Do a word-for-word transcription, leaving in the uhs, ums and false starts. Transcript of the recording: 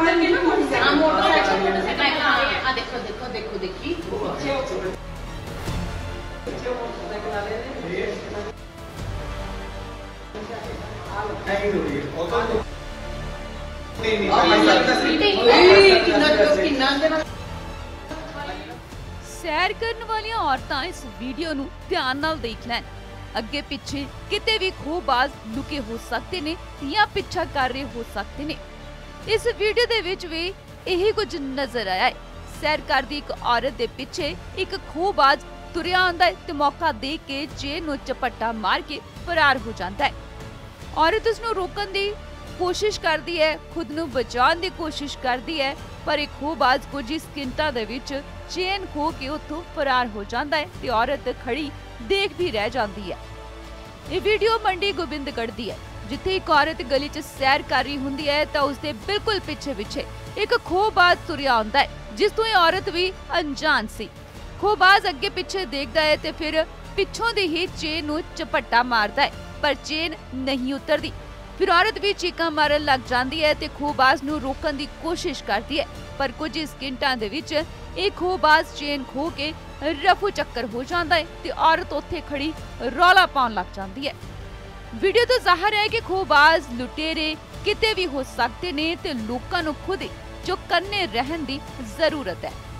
सैर करने वालियां औरतां इस वीडियो नूं ध्यान नाल देख लैन। अगे पिछे किते भी खोहबाज लुके हो सकते ने या पिछा कर रहे हो सकते ने। इस वीडियो दे विच भी यही कुछ नजर आया है। सैर करदी एक औरत दे पिछे एक खोहबाज तुरिया आंदा है ते मौका देख के चेन नूं झपट्टा मार के फरार हो जाता है। औरत उसनूं रोकण दी कोशिश करती है, खुद नूं बचाउण दी कोशिश करती है, पर एक खोहबाज कुछ ही सकिंटां दे विच चेन खो के उत्थों फरार हो जाता है ते औरत खड़ी देख भी रह जाती है। ये वीडियो मंडी गोबिंदगढ़ दी है, जिथे एक औरत गली च सैर कर रही हुंदी है तां उसदे बिल्कुल पिछे पिछे एक खोहबाज तुरिया आंदा है, जिस तों ये औरत भी अनजान सी। खोहबाज अगे पिछे देखदा है ते फिर पिछों दी ही चेन नूं झपट्टा मारदा है, पर चेन नहीं उतरदी। फिर औरत भी चीकां मारन लग जाती है ते खोहबाज नूं रोकण दी कोशिश करती है, पर कुछ ही सकिंटां दे विच एक खोहबाज चेन खो के रफू चक्कर हो जाता है ते औरत उत्थे खड़ी रौला पाउण लग जाती है। वीडियो तो जाहिर है कि खोहबाज लुटेरे किते भी हो सकते ने ते लोकां नूं खुद चौकन्ने रहण दी जरूरत है।